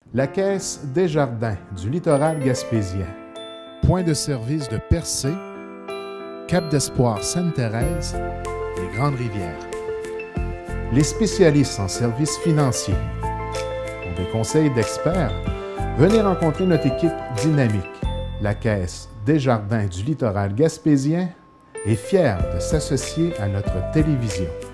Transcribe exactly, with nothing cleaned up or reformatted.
La Caisse Desjardins du littoral gaspésien. Point de service de Percé, Cap d'Espoir Sainte-Thérèse et Grande-Rivière. Les spécialistes en services financiers. Pour des conseils d'experts, venez rencontrer notre équipe dynamique. La Caisse Desjardins du littoral gaspésien est fière de s'associer à notre télévision.